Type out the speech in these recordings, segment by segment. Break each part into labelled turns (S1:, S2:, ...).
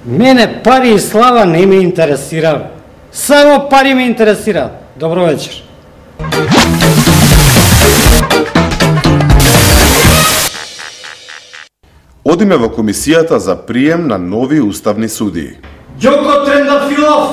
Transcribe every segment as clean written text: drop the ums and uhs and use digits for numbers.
S1: Мене пари и слава не ме интересира. Само пари ме интересираат. Добро вечер.
S2: Одиме во комисијата за прием на нови уставни судии.
S1: Ѓоко Трендафилов!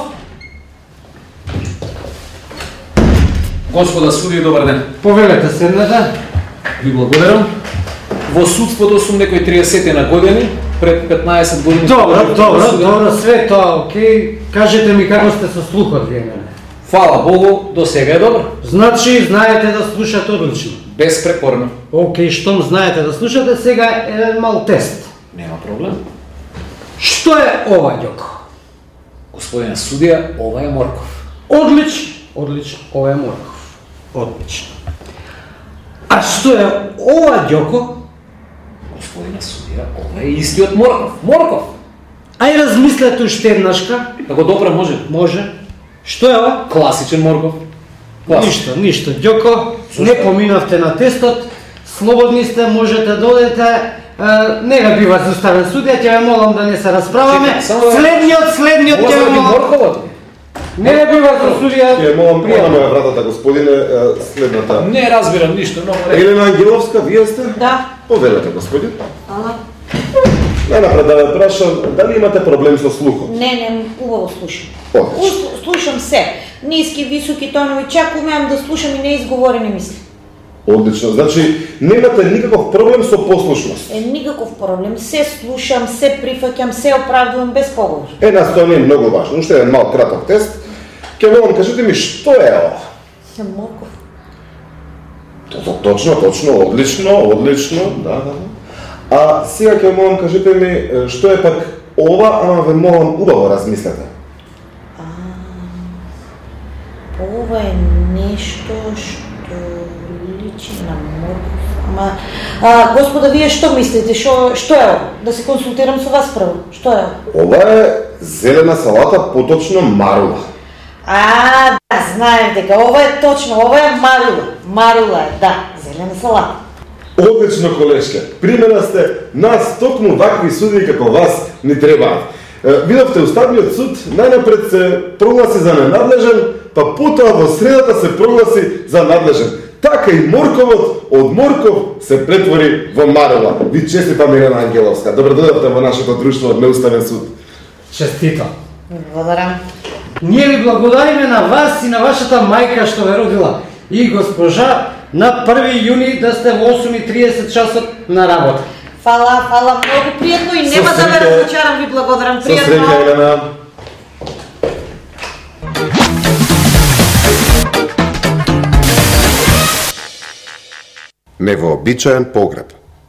S3: Господа суди, добар ден.
S1: Повелете седнете.
S3: Ви благодарам. Во судството сум некој 30 на години, пред 15 години...
S1: Добро, све тоа окей. Кажете ми како сте со слухот вие мене.
S3: Фала Богу, до сега е добро.
S1: Значи, знаете да слушате одлично.
S3: Безпрекорно.
S1: Окей, штом знаете да слушате, сега еден мал тест.
S3: Нема проблем.
S1: Што е ова, Ѓоко?
S3: Господине судија, ова е морков.
S1: Одлично, ова е морков. Одлично. А што е ова, Ѓоко?
S3: Господине судија, ова е истиот морков.
S1: Ај размислете уште еднашка.
S3: Да го допрем може?
S1: Може. Што е ова?
S3: Класичен морков.
S1: Ништо, Ѓоко, не поминавте на тестот, слободни сте, можете да одете, не га бива зауставен судија, ќе ве молам да не се расправаме. Следниот ќе ве молам. Не га бива за судија.
S2: Ќе молам понаме вратата, господине, следната.
S3: Не разбирам ништо, много
S2: Елена Ангеловска, вие сте?
S4: Да.
S2: Повелете, господин.
S4: Ала?
S2: Најнапред да ве прашам, дали имате проблем со слухот?
S4: Не, убаво слушам.
S2: Одлично.
S4: Слушам се. Ниски, високи тонови, чак умеам да слушам и неизговорени мисли.
S2: Одлично, значи немате никаков проблем со послушност.
S4: Никаков проблем. Се слушам, се прифаќам, се оправдувам без поговор.
S2: Нас тоа не е многу важно. Уште еден мал краток тест. Ке молам, кажете ми што е ова?
S4: Морков.
S2: Точно, одлично, да. А сега ќе молам, кажете ми што е пак ова, ама ве молам убаво размислете.
S4: Ова е нешто што личи на морков. Ама, господа, вие што мислите? Што е ова? Да се консултирам со вас прво. Што е ова?
S2: Ова е зелена салата, поточно марула.
S4: Да, знаев дека ова е точно, ова е марула. Марула е, да, зелена салата.
S2: Одлично, колешке. Примера сте, нас токму вакви судии како вас ни требаат. Видовте, Уставниот суд најнапред се прогласи за ненадлежен, па потоа во средата се прогласи за надлежен. Така и морковот од морков се претвори во марула. Ви честитам, Елена Ангеловска. Добро дојдовте во нашето друштво од Неуставен суд.
S1: Честито.
S4: Благодарам.
S1: Ние ви благодариме на вас и на вашата мајка што ве родила. И госпожа, на 1 јуни да сте во 8:30 часот на работа.
S4: Фала, многу пријатно и нема да ве разочарам, ви благодарам.
S2: Со среќа, Елена. Невообичаен погреб.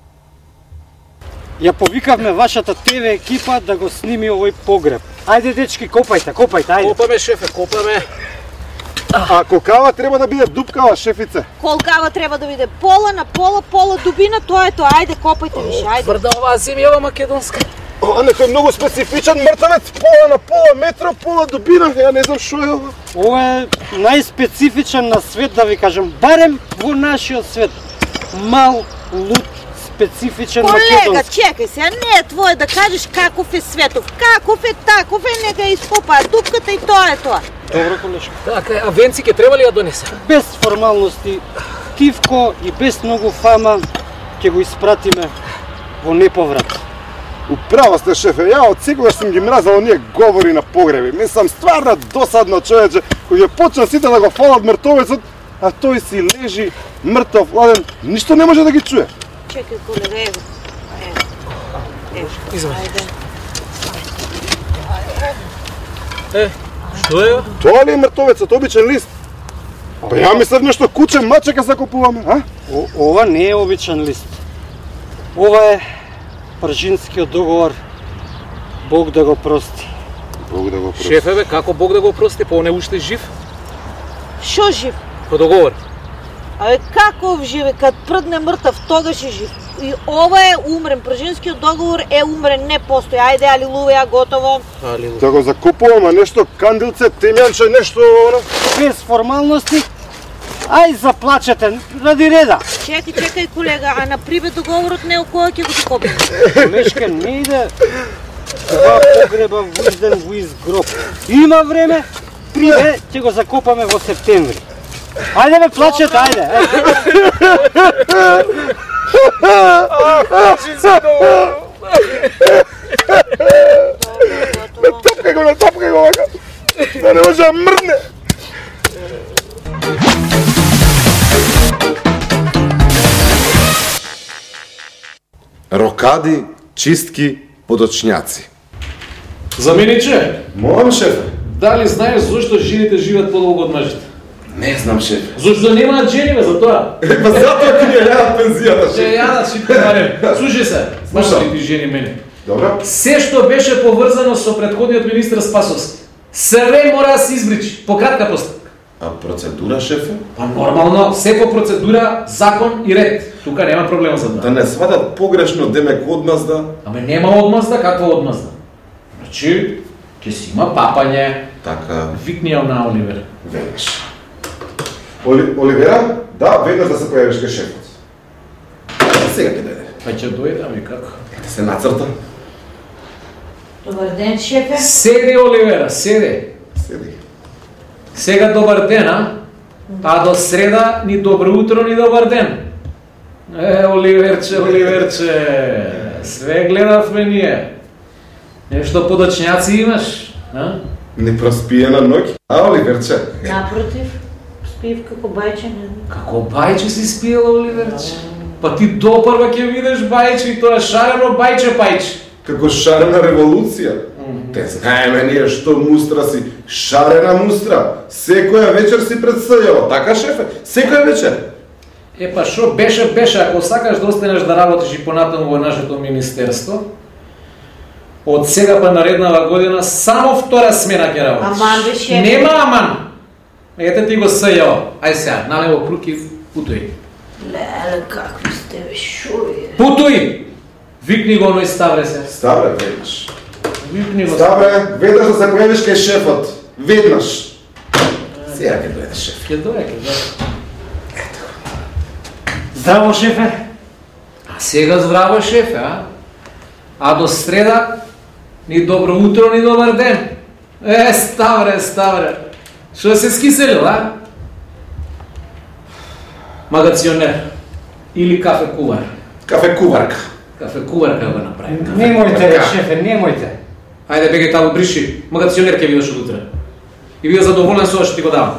S1: Ја повикавме вашата ТВ екипа да го сними овој погреб. Ајде, дечки, копајте, ајде.
S3: Копаме, шефе, копаме.
S2: А кокава треба да биде дупкава, шефице?
S4: Колкава треба да биде пола на пола дубина, тоа е тоа. Ајде, копајте више, ајде.
S3: Тврда оваа земја македонска.
S2: Некој многу специфичен мртвец, пола на пола метро, пола дубина, ја не знам што е ова.
S1: Ова е најспецифичен на свет, да ви кажем, барем во нашиот свет. Мал, луд, специфичен македонски.
S4: Колега, чекај се, не е твое да кажеш каков е светов. Каков е, таков е, нека ископаат дупката и тоа е тоа.
S1: Добро, колешко.
S3: Така, а венци ке треба ли ја донесе?
S1: Без формалности, тивко и без многу фама ќе го испратиме во неповрат.
S2: Управо сте, шефе, ја од секогаш сум ги мразал оние говори на погреби. Мислам, стварно досадно човече, кој ја почна сите да го фалат мртовецот, а тој си лежи мртов, ладен, ништо не може да ги чуе.
S4: Чекај, колега, ево.
S3: Извади.
S4: Ајде.
S3: Што е?
S2: Тоа ли е мртовецот, обичен лист? Па ја мислев нешто куче мачека закупуваме, а?
S1: Ова не е обичен лист. Ова е Пржинскиот договор. Бог да го прости.
S2: Бог да го прости.
S3: Шефе, бе, како Бог да го прости, па он е уште жив?
S4: Шо жив?
S3: По договор.
S4: Каков живе, кад прдне мртав, тогаш е жив. И ова е умрен, Пржинскиот договор е умрен, не постои. Ајде, алилуја, готово.
S2: Да го закупувам, а нешто кандилце, темјанче, нешто, оно.
S1: Без формалности, ај заплачете, ради реда.
S4: Чекај, колега, а на прибе договорот не е кој ќе го закопи.
S1: Колешка, не иде Два погреба во изден во изгроб. Има време, прие, ќе го закопаме во септември. Ајде бе, плачете, ајде.
S2: Натапкај го вака, да не може да мрдне. Рокади, чистки, подочњаци.
S3: Замениче,
S2: Молам, шефе.
S3: дали знаеш зошто жените живеат подолго од мажите?
S2: Не знам, шефе.
S3: Зошто немаат жени, бе, за тоа?
S2: Па затоа ќе ја јадат пензијата,
S3: Ќе
S2: шефе.
S3: јадат си барем. Слушај се,
S2: Слушам.
S3: слушај ти жени мене.
S2: Добро.
S3: Се што беше поврзано со претходниот министр Спасовски, све мора да се избричи по кратка постапка.
S2: А процедура, шефе?
S3: Па нормално, се по процедура, закон и ред. Тука нема проблем за
S2: Да
S3: тоа.
S2: не сватат погрешно демек одмазда.
S3: Аме нема одмазда, каква одмазда? Значи, ќе си има папање.
S2: Така,
S3: Викни ја на Оливер.
S2: веднаш. Оливера? Да, веднаш да се појавиш кај шефот. Сега ќе дојде.
S3: Па ќе дојде, ами како?
S2: Ете се нацрта.
S4: Добар ден, шефе.
S3: Седи, Оливера, седи.
S2: Седи.
S3: Сега добар ден, а до среда ни добро утро, ни добар ден. Оливерче, Оливерче, све гледавме ние. Нешто подочњаци имаш, а?
S2: Не проспиена ноќ. А, Оливерче?
S4: Напротив, спив како бајче.
S3: Како бајче си спиела, Оливерче? Па ти допрва ќе видиш бајче и тоа шарено бајче пајче.
S2: Како шарена револуција. Те знаеме ние што мустра си, шарена мустра. Секоја вечер си предстојала, така шефе? Секоја вечер.
S3: Па шо беше, ако сакаш да останеш да работиш и понатаму во нашето министерство, од сега па нареднава година само втора смена ќе работиш.
S4: Аман бе, шефе.
S3: Нема аман. Ете ти го СЈО. Ај сега, налево круки, путуј.
S4: Леле, какви сте бе, шуе.
S3: Путуј! Викни го оној Ставре се.
S2: Ставре, веднаш.
S3: Викни го.
S2: Ставре, веднаш да се појавиш кај шефот. Веднаш. Сега ќе дојде шеф.
S3: Ќе дојде, ќе дојде.
S1: Здраво, шефе.
S3: А сега здраво шефе, а? А до среда ни добро утро, ни добар ден. Ставре, Ставре. Што се скиселил, а? Магационер. Или кафе кувар.
S2: Кафе куварка.
S3: Кафе куварка го направи.
S1: Немојте, бе, шефе, немојте.
S3: Ајде бегај таму бриши. Магационер ќе бидеш од утре. И биде задоволен со ова што ти го давам.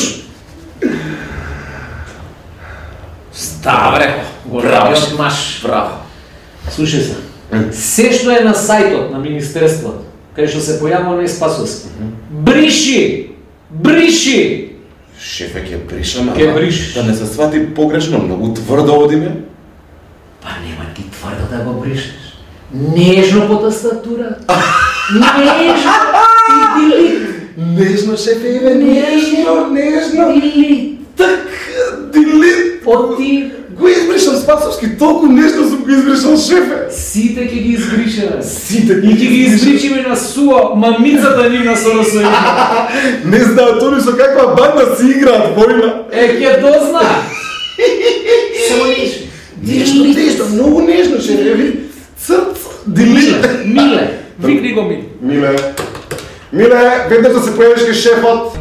S3: Ставре, големиот маш.
S2: Браво.
S3: Слушај се. Се што е на сајтот на министерството, кај што се појавува на Спасовски. Бриши! Бриши!
S2: Шефе, ќе бришам,
S3: Ќе бришиш.
S2: да не се свати погрешно, многу тврдо одиме.
S3: Па нема ти тврдо да го бришеш. Нежно по тастатура. Нежно. И делит.
S2: Нежно, шефе, име, нежно.
S3: Делит.
S2: Така, делит.
S3: Оти.
S2: Го избришам Спасовски, толку нежно сум го избришал, шефе.
S3: Сите ќе ги избришеме.
S2: Сите
S3: И ќе ги избричиме на СУО, мамицата нивна со РСИ.
S2: Не знаат они со каква банда си играат војна.
S3: Ќе дозна. Само нежно.
S2: Нежно, многу нежно, шефе, ви. Црц, делит.
S3: Миле. Викни го Миле.
S2: Миле, веднаш да се појавиш кај шефот.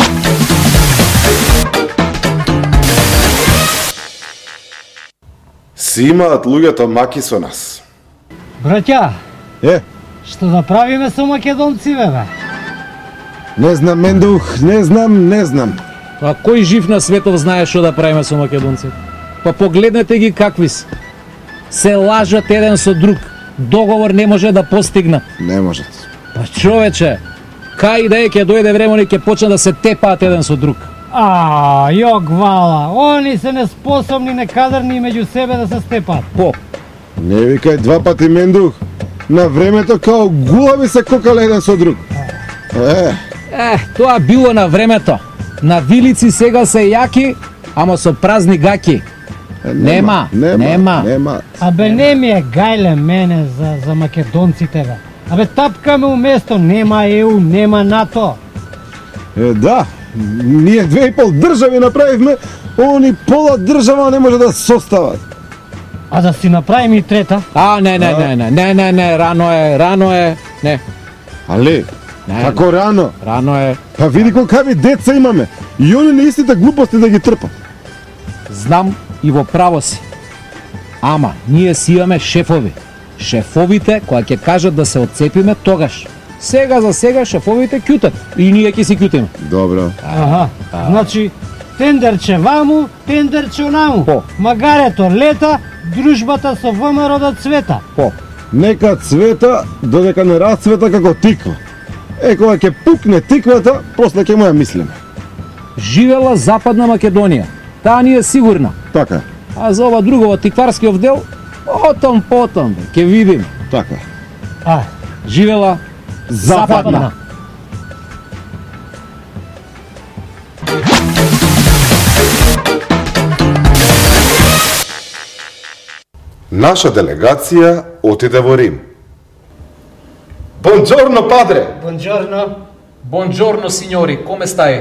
S2: Си имаат луѓето маки со нас.
S1: Браќа,
S5: Е,
S1: што да правиме со македонциве, бе?
S5: не знам, Мендух, не знам.
S6: А кој жив на светов знае што да правиме со македонците? Па погледнете ги какви се. Се лажат еден со друг. Договор не може да постигнат.
S5: Не можат.
S6: Па човече, кај да е ќе дојде време и ќе почнат да се тепаат еден со друг.
S1: Јо гвала, они се неспособни, некадрни меѓу себе да се степат.
S6: По,
S5: Не викај два пати, Мендух. На времето као гулави се кокале еден со друг.
S6: тоа било на времето. На вилици сега се јаки, ама со празни гаки. Нема.
S1: Абе не ми е гајле мене за македонците, бе. Абе тапкаме уместо, нема ЕУ, нема НАТО.
S5: Да, ние 2,5 држави направивме, они пола држава не може да состават.
S1: А да си направиме и трета?
S6: Не, рано е. Не.
S5: Але,
S6: Не,
S5: како рано?
S6: Рано е.
S5: Па види колкави деца имаме. И они не истите глупости да ги трпат.
S6: Знам и во право си. Ама, ние си имаме шефови. Шефовите, која ќе кажат да се отцепиме, тогаш. Сега за сега шефовите кјутат. И ние ќе си кјутиме.
S5: Добро.
S1: Аха, значи тендерче ваму, тендерче онаму.
S6: По.
S1: Магарето лета, дружбата со ВМРО да цвета.
S6: По.
S5: Нека цвета, додека не расцвета како тиква. Кога ќе пукне тиквата, после ќе му ја мислиме.
S6: Живела Западна Македонија. Таа ни е сигурна.
S5: Така,
S6: А за ова друго, тикварскиот дел, потом, бе, ќе видиме.
S5: така.
S6: Живела Западна.
S2: Наша делегација отиде во Рим. Бонџорно, падре!
S1: Бонџорно.
S3: Buongiorno signori, come stai?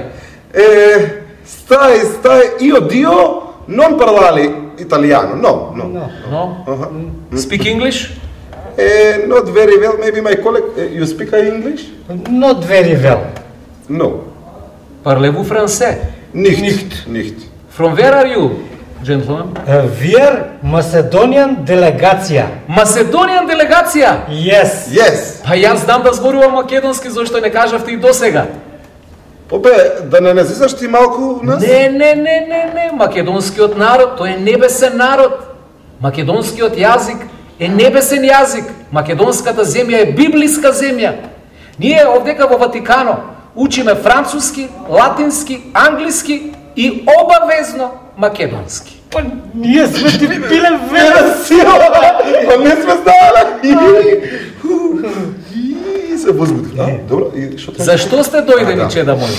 S2: Stai, io Dio non parlare italiano, no.
S3: No? Speak English?
S2: Not very well, maybe my colleague, you speak English?
S1: Not very well.
S2: No.
S3: Parlez-vous français?
S2: Nicht.
S3: From where are you, gentlemen?
S1: Wir Macedonian делегација.
S3: Macedonian делегација!
S1: Yes.
S3: Па јас знам да зборувам македонски, зашто не кажавте и досега?
S2: Попе, да не назисаш ти малку нас?
S3: Не, македонскиот народ, тој е небесен народ. Македонскиот јазик е небесен јазик. Македонската земја е библиска земја. Ние овдека во Ватикано учиме француски, латински, англиски и обавезно македонски.
S1: Па ние сме ти пиле
S2: Па не сме знаеле! И се возбудив. Добро, и што треба?
S3: Зашто сте дојдени, чеда мој?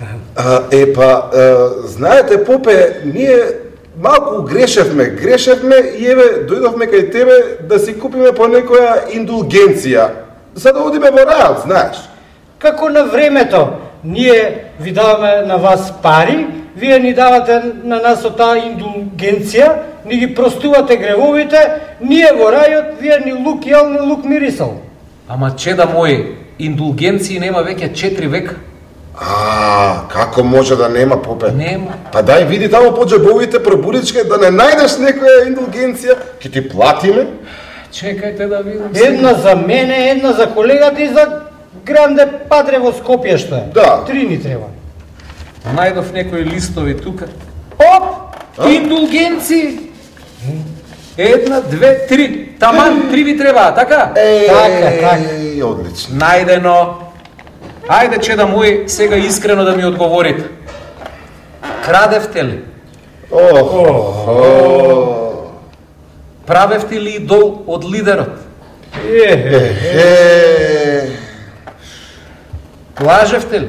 S2: Знаете, Попе, ние малку грешевме и еве дојдовме кај тебе да си купиме по некоја индулгенција, за да одиме во рајот, знаеш.
S1: Како на времето, ние ви даваме на вас пари, вие ни давате на нас од таа индулгенција, ни ги простувате гревовите, ние во рајот, вие ни лук јел, ни лук мирисал.
S3: Ама чеда мој, индулгенции нема веќе 4 века.
S2: Како може да нема, Попе?
S3: Нема.
S2: Па дај види таму по џебовите пробуличка да не најдеш некоја индулгенција, ќе ти платиме.
S3: Чекајте да видам.
S1: Една за мене, една за колегата и за Гранде Падре во Скопје што е.
S2: Да.
S1: 3 ни треба.
S3: Најдов некои листови тука. Оп! Индулгенции! 1, 2, 3. Таман 3 ви требаа, така?
S1: Така.
S2: Одлично.
S3: Најдено. Ајде, чеда мој, сега искрено да ми одговорите. Крадевте ли? Правевте ли идол од лидерот? Лажевте ли?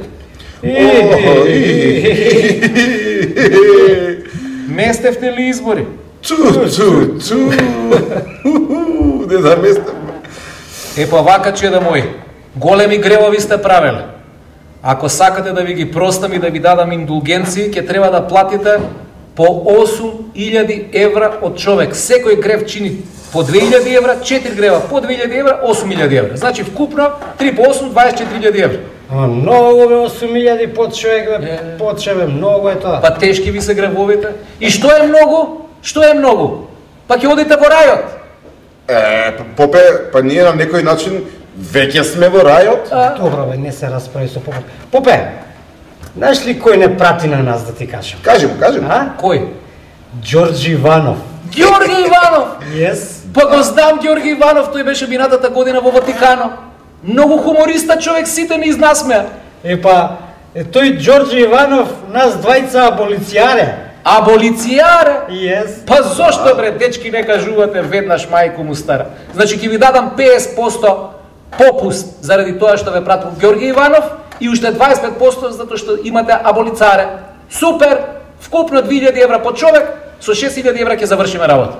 S3: Местевте ли избори?
S2: Не да местам.
S3: Па вака, чеда мој, големи гревови сте правеле. Ако сакате да ви ги простам и да ви дадам индулгенции, ќе треба да платите по 8.000 евра од човек. Секој грев чини по 2.000 евра, 4 грева по 2.000 евра, 8.000 евра. Значи вкупно 3 по 8, 24.000 евра.
S1: Многу бе, 8.000 под човек бе, почеве, многу е тоа.
S3: Па тешки ви се гревовите. И што е многу? Што е многу? Па ќе одите во рајот.
S2: Попе, па ние на некој начин веќе сме во рајот.
S1: Добро бе, не се расправи со Попе. Попе, знаеш ли кој не прати на нас, да ти кажам?
S2: Кажи му.
S3: Кој?
S1: Ѓорѓи Иванов.
S3: Ѓорѓи Иванов!
S1: Yes.
S3: Па го знам Ѓорѓи Иванов, тој беше минатата година во Ватикано. Многу хумориста човек, сите ни изнасмеа.
S1: Тој Ѓорѓи Иванов нас двајца аболицијаре.
S3: Аболицијаре?
S1: Yes.
S3: Па зошто бре, дечки, не кажувате веднаш мајку му стара? Значи ќе ви дадам 50% попуст заради тоа што ве пратил Ѓорѓи Иванов и уште 25% затоа што имате аболицаре. Супер! Вкупно 2.000 евра по човек, со 6.000 евра ќе завршиме работа.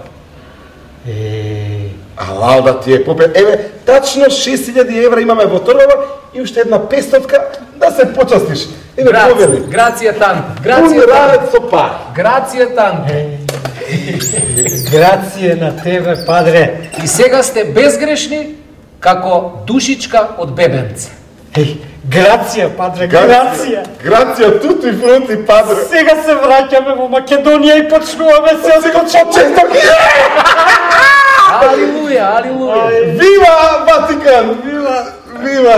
S2: Алал да ти е, Попе. Еве, тачно 6.000 евра имаме во торбава и уште една 500 да се почастиш. Еве, повели.
S3: Грација тант.
S2: Грација тант со пари.
S3: Грација тант.
S1: Грација на тебе, падре.
S3: И сега сте безгрешни како душичка од бебенце.
S1: Грација, падре, грација.
S2: Грација, туту и фронти, падре.
S1: Сега се враќаме во Македонија и почнуваме се од почеток.
S3: Алилуја, алилуја.
S2: Вива Ватикан, вива, вива.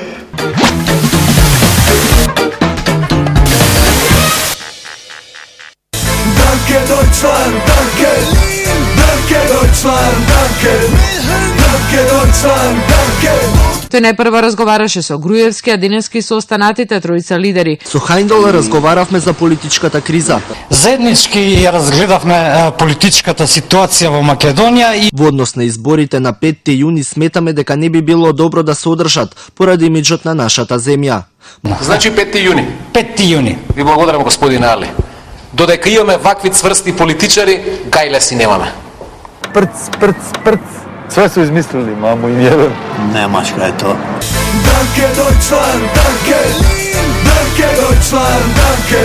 S7: Danke Deutschland, danke. Danke Deutschland, danke. Danke Deutschland, danke.
S8: Тој најпрва разговараше со Груевски, а денески со останатите тројца лидери.
S9: Со Хајндол разговаравме за политичката криза.
S1: Заеднички ја разгледавме политичката ситуација во Македонија и
S9: Во однос на изборите на 5 јуни сметаме дека не би било добро да се одржат поради имиџот на нашата земја.
S3: Значи 5 јуни.
S1: 5 јуни.
S3: Ви благодарам, господин Али. Додека имаме вакви цврсти политичари, гајле си немаме.
S5: Прц. Све су измислили, мамо им јебем.
S7: Немачка е тоа. Danke Deutschland, danke. Danke Deutschland, danke.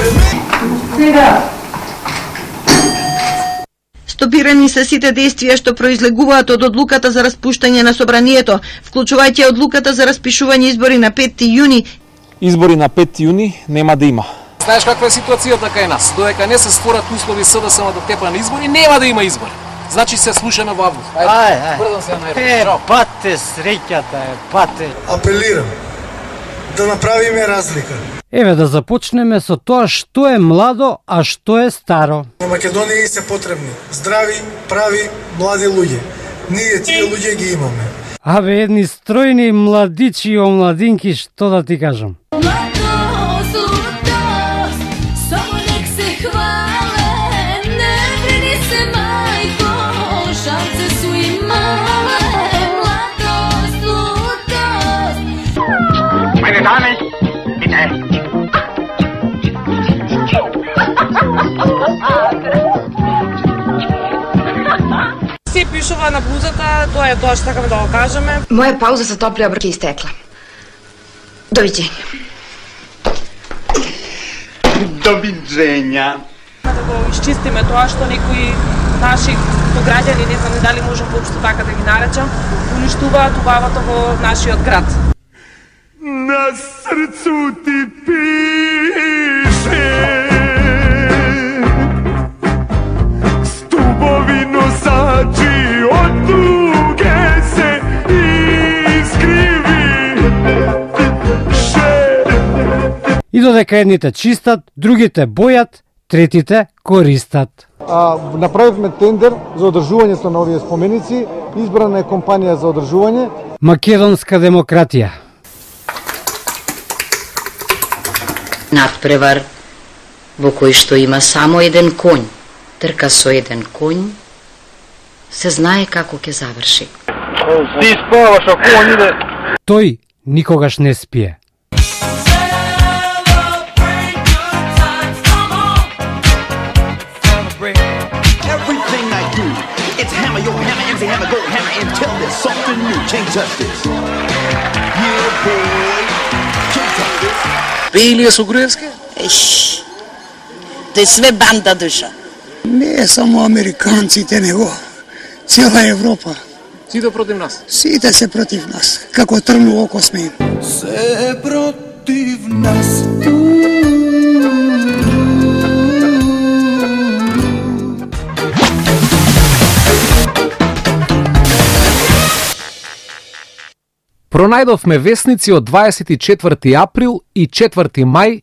S10: Стопирани се сите действија што произлегуваат од одлуката за распуштање на собранието, вклучувајќи одлуката за распишување избори на 5 јуни.
S6: Избори на 5 јуни нема да има.
S3: Знаеш каква е ситуацијата кај нас? Додека не се створат услови СДСМ да тепа на избори, нема да има избори. Значи се слушаме во август.
S1: Ајде.
S3: Брзам се на
S1: Пате, среќата е, пате.
S7: Апелирам да направиме разлика.
S1: Еве да започнеме со тоа што е младо, а што е старо.
S7: На Македонија се потребни здрави, прави, млади луѓе. Ние тие луѓе ги имаме.
S1: Абе, едни стројни младичи и омладинки, што да ти кажам.
S8: Се пишува на блузата, тоа е тоа што сакаме да го кажеме.
S10: Моја пауза за топли оброки истекла. Довиđenja.
S11: Довиđenja.
S8: Да го исчистиме тоа што некои наши граѓани, не знам дали можам воопшто така да ги наречам, уништуваат убавата во нашиот град.
S7: На срцу ти пише стубови носачи од туге се искриви.
S1: И додека едните чистат, другите бојат, третите користат.
S5: Направивме тендер за одржувањето на овие споменици, избрана е компанија за одржување.
S1: Македонска демократија.
S12: Надпревар во кој што има само еден конј, трка со еден конј, се знае како ќе заврши.
S5: Ти спаваш, а конј иде.
S1: Тој никогаш не спие.
S3: Пејлија со Груевски?
S10: Тој све банда душа.
S7: Не само американците, него цела Европа.
S3: Сите против нас?
S7: Сите се против нас. Како трн во око сме им. Се против нас.
S6: Пронајдовме весници од 24 април и 4 мај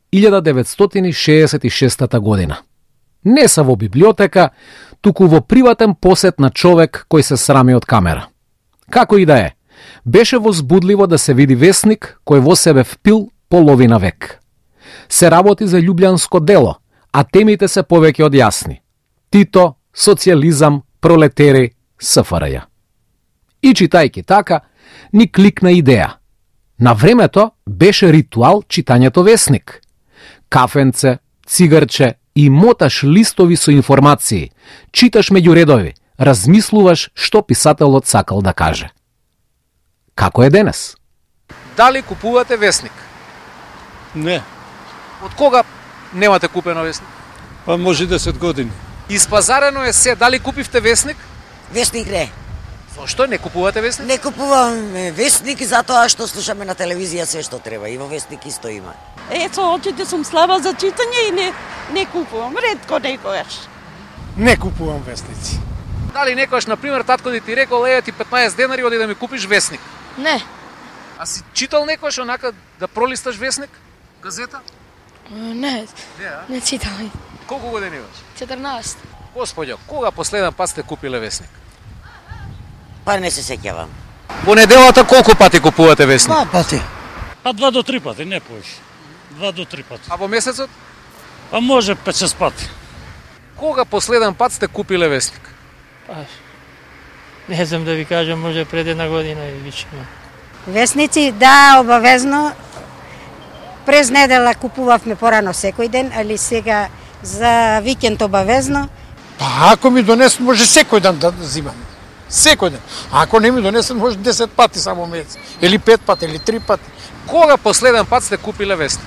S6: 1966 година. Не са во библиотека, туку во приватен посет на човек кој се срами од камера. Како и да е, беше возбудливо да се види весник кој во себе впил половина век. Се работи за љубљанско дело, а темите се повеќе од јасни. Тито, социјализам, пролетери, СФРЈ. И читајќи така, ни кликна идеја. На времето беше ритуал читањето весник. Кафенце, цигарче и моташ листови со информации. Читаш меѓу редови, размислуваш што писателот сакал да каже. Како е денес?
S3: Дали купувате весник?
S5: Не,
S3: Од кога немате купено весник?
S5: па може 10 години.
S3: Испазарено е се, дали купивте весник?
S10: Весник не.
S3: Зошто не купувате весник?
S11: Не купуваме весник затоа што слушаме на телевизија све што треба и во весник исто има.
S13: Со очите сум слаба за читање и не купувам, ретко некогаш.
S7: Не купувам весници.
S3: Дали некојаш, например, татко ти рекол, ти 15 денари, оди да ми купиш весник?
S14: Не.
S3: А си читал некојаш онака да пролисташ весник? Газета?
S14: Не, не читам.
S3: Колку години имаш?
S14: 14.
S3: Господјо, кога последен пат сте купиле весник?
S11: Па не се сеќавам.
S3: Во неделата колку пати купувате весник?
S11: 2 пати.
S15: Па 2 до 3 пати, не повеќе. 2 до 3 пати.
S3: А во месецот?
S15: Па може 5-6 пати.
S3: Кога последен пат сте купиле весник?
S14: Па, не знам да ви кажам, може пред една година и више.
S16: Весници, да, обавезно. През недела купувавме порано секој ден, али сега за викенд обавезно.
S7: Па ако ми донесат, може секој ден да зимам. Секој ден. А ако не ми донесат, може 10 пати само месец. Или 5 пати, или 3 пати.
S3: Кога последен пат сте купиле весник?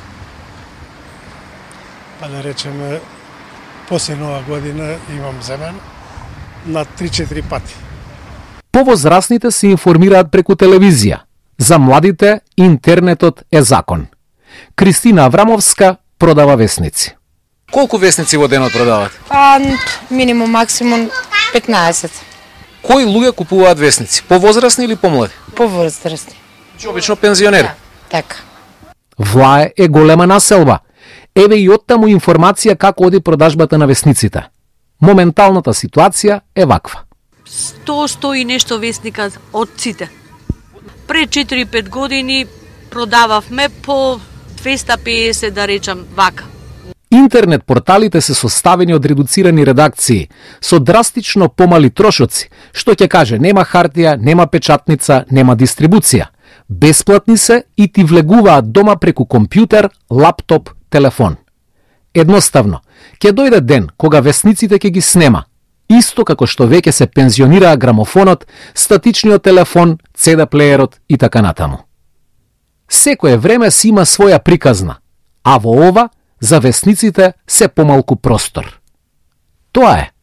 S7: Па да речеме, после нова година имам земен на 3-4 пати.
S6: Повозрасните се информираат преку телевизија. За младите интернетот е закон. Кристина Аврамовска продава весници.
S3: Колку весници во денот продавате?
S14: Минимум, максимум 15.
S3: Кои луѓе купуваат весници? Повозрасни или помлади?
S14: Повозрасни.
S3: Обично пензионери.
S14: Така.
S6: Влае е голема населба. Еве и оттаму информација како оди продажбата на весниците. Моменталната ситуација е ваква.
S17: 100 и нешто весника од сите. Пред 4-5 години продававме по 250, да речам, вака.
S6: Интернет порталите се составени од редуцирани редакции, со драстично помали трошоци, што ќе каже нема хартија, нема печатница, нема дистрибуција. Бесплатни се и ти влегуваат дома преку компјутер, лаптоп, телефон. Едноставно, ќе дојде ден кога весниците ќе ги снема, исто како што веќе се пензионираа грамофонот, статичниот телефон, CD-плеерот и така натаму. Секое време си има своја приказна, а во ова, за весниците се помалку простор. Тоа е.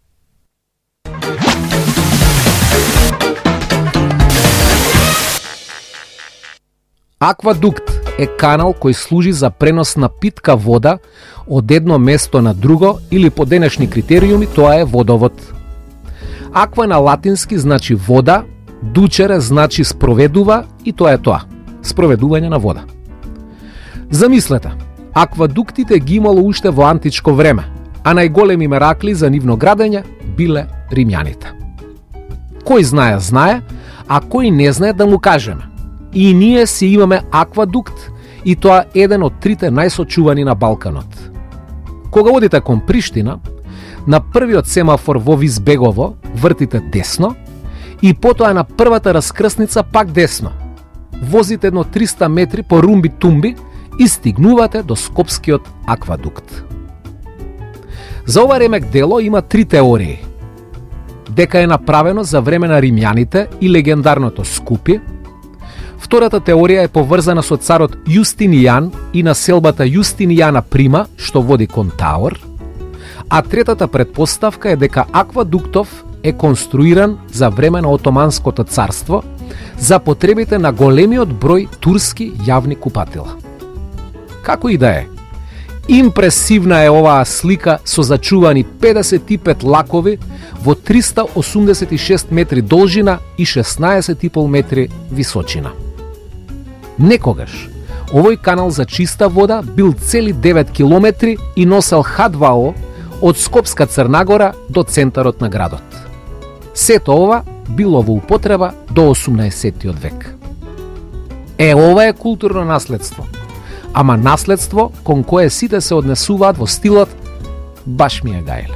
S6: Аквадукт е канал кој служи за пренос на питка вода од едно место на друго или по денешни критериуми тоа е водовод. Аква на латински значи вода, дучере значи спроведува и тоа е тоа. Спроведување на вода. Замислете, аквадуктите ги имало уште во античко време, а најголеми меракли за нивно градење биле римјаните. Кој знае, знае, а кој не знае да му кажеме. И ние си имаме аквадукт, и тоа еден од трите најсочувани на Балканот. Кога одите кон Приштина, на првиот семафор во Визбегово вртите десно и потоа на првата раскрсница пак десно. Возите едно 300 метри по румби-тумби и стигнувате до Скопскиот аквадукт. За ова ремек дело има 3 теории. Дека е направено за време на римјаните и легендарното Скупје. Втората теорија е поврзана со царот Јустинијан и населбата Јустинијана Прима, што води кон Таор. А третата предпоставка е дека аквадуктов е конструиран за време на Отоманското царство за потребите на големиот број турски јавни купатела. Како и да е, импресивна е оваа слика со зачувани 55 лакови во 386 метри должина и 16,5 метри височина. Некогаш, овој канал за чиста вода бил цели 9 километри и носел Х2O од Скопска Црнагора до центарот на градот. Сето ова било во употреба до 18 век. Ова е културно наследство. Ама наследство кон кое сите се однесуваат во стилот баш ми е гајле.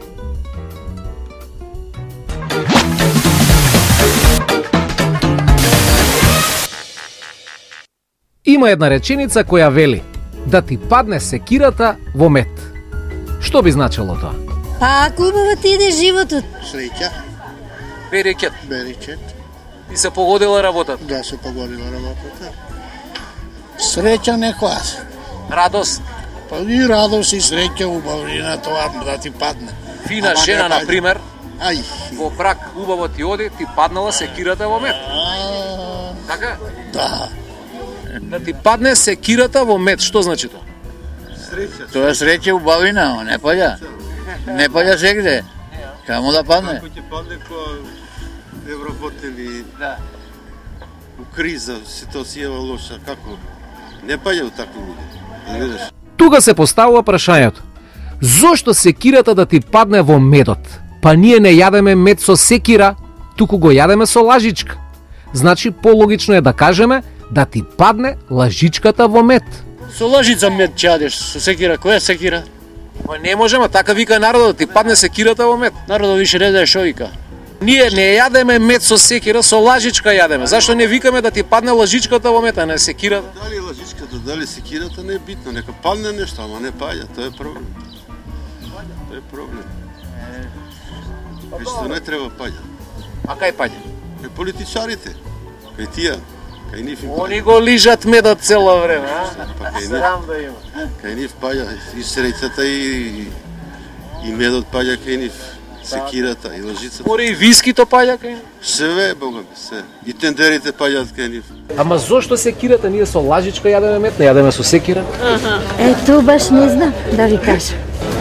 S6: Има една реченица која вели да ти падне секирата во мет. Што би значило тоа?
S16: А убаво ти иде животот.
S18: Среќа.
S3: Берекет.
S18: Берекет.
S3: И се погодила работата?
S18: Да, се погодила работата. Среќа некоја.
S3: Радост.
S18: Па и радост и среќа убавина тоа да ти падне.
S3: Фина жена, например.
S18: Ај.
S3: Во брак убаво ти оди, ти паднала секирата во мед. Така?
S18: Да.
S3: Да ти падне секирата во мед, што значи тоа?
S18: Среќа. Тоа е среќа убавина, не паѓа. Не паѓа сегде. Камо да падне?
S19: Како ќе падне кога е вработени у криза, ситуацијава лоша, како? Не паѓа у такви луѓе.
S6: Тука се поставува прашањето. Зошто секирата да ти падне во медот? Па ние не јадеме мед со секира, туку го јадеме со лажичка. Значи пологично е да кажеме да ти падне лажичката во мед.
S14: Со лажица мед ќе јадеш, со секира, која секира?
S3: Па не можеме, така вика народот, ти падне секирата во мед.
S14: Народот више не знае што вика.
S3: Ние не јадеме мед со секира, со лажичка јадеме. Зашто не викаме да ти падне лажичката во мед, а не секирата?
S19: Дали лажичката, дали секирата не е битно, нека падне нешто, ама не паѓа, тоа е проблем. Тоа е проблем. Што не треба паѓа.
S3: А кај паѓа?
S19: Кај политичарите, кај тие, кај нив им паѓа.
S3: Они го лижат медот цело време, а?
S19: Па кај
S3: Срам да има.
S19: Кај нив паѓа и среќата и медот паѓа кај нив. Секирата и лажицата.
S3: Мори и вискито паѓа кај нив?
S19: Све, Бога ми, се. И тендерите паѓаат кај нив.
S6: Ама зошто секирата? Ние со лажичка јадеме мед, не јадеме со секира?
S20: Ето баш не знам да ви кажам.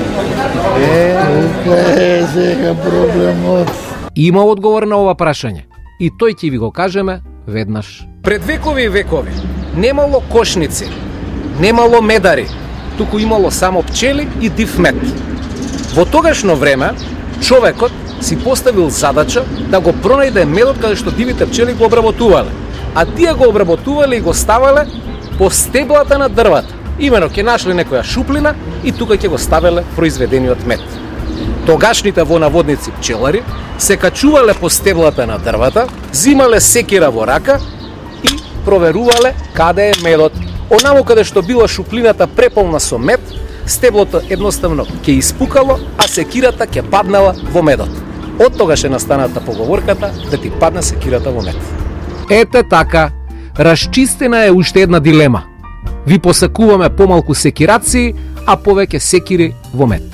S18: Сега проблемот.
S6: Има одговор на ова прашање и тој ќе ви го кажеме веднаш. Пред векови и векови немало кошници, немало медари, туку имало само пчели и див мед. Во тогашно време човекот си поставил задача да го пронајде медот каде што дивите пчели го обработувале, а тие го обработувале и го ставале по стеблата на дрвата. Имено ќе нашле некоја шуплина и тука ќе го ставеле произведениот мед. Тогашните вонаводници пчелари се качувале по стеблата на дрвата, зимале секира во рака и проверувале каде е медот. Онаму каде што била шуплината преполна со мед, стеблото едноставно ќе испукало, а секирата ќе паднала во медот. Од тогаш е настаната поговорката да ти падне секирата во мед. Ете така, расчистена е уште една дилема. Ви посакуваме помалку секираци, а повеќе секири во мед.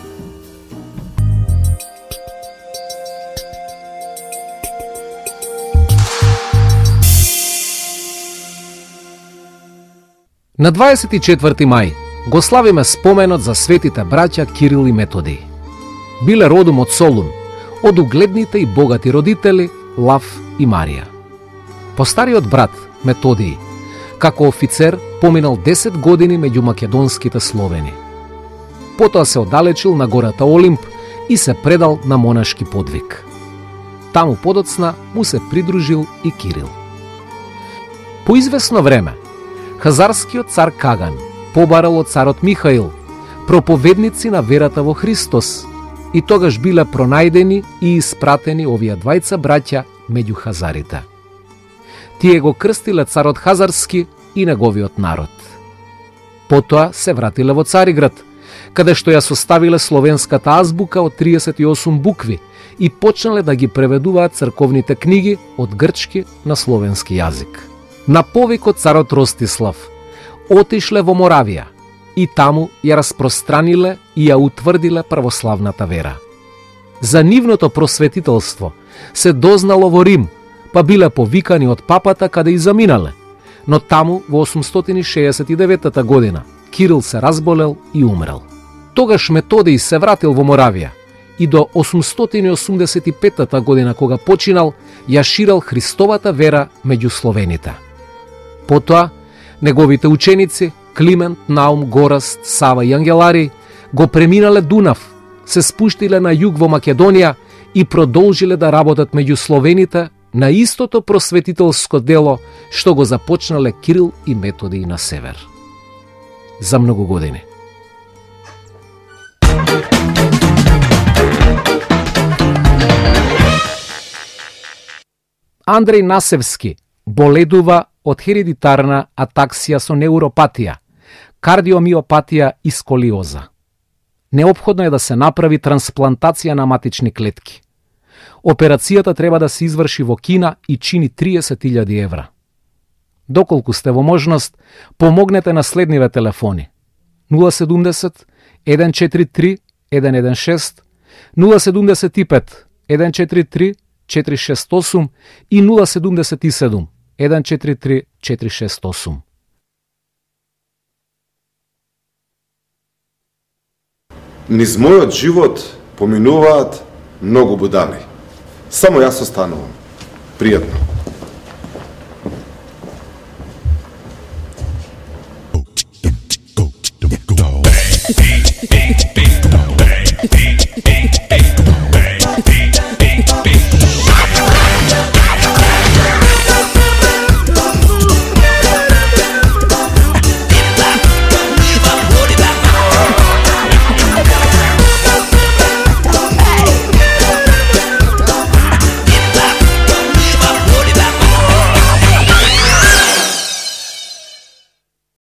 S6: На 24 мај го славиме споменот за светите браќа Кирил и Методий. Биле родом од Солун, од угледните и богати родители Лав и Марија. Постариот брат Методий, како офицер, поминал 10 години меѓу македонските Словени. Потоа се оддалечил на гората Олимп и се предал на монашки подвиг. Таму подоцна му се придружил и Кирил. По известно време, хазарскиот цар Каган побарал од царот Михаил проповедници на верата во Христос и тогаш биле пронајдени и испратени овие двајца браќа меѓу хазарите. Тие го крстиле царот Хазарски и неговиот народ. Потоа се вратиле во Цариград, каде што ја составиле словенската азбука од 38 букви и почнале да ги преведуваат црковните книги од грчки на словенски јазик. На повик од царот Ростислав отишле во Моравија и таму ја распространиле и ја утврдиле православната вера. За нивното просветителство се дознало во Рим, па биле повикани од папата каде и заминале, но таму во 869 година Кирил се разболел и умрел. Тогаш Методий се вратил во Моравија и до 885 година кога починал ја ширел Христовата вера меѓу словените. Потоа, неговите ученици Климент, Наум, Гораст, Сава и Ангелари го преминале Дунав, се спуштиле на југ во Македонија и продолжиле да работат меѓу словените на истото просветителско дело што го започнале Кирил и Методий на север. За многу години. Андреј Насевски боледува од хередитарна атаксија со неуропатија, кардиомиопатија и сколиоза. Неопходно е да се направи трансплантација на матични клетки. Операцијата треба да се изврши во Кина и чини 30.000 евра. Доколку сте во можност, помогнете на следниве телефони: 070 143 116, 075 143 468 и 077 143 468.
S2: Низ мојот живот поминуваат многу будали. Само јас останувам. Пријатно.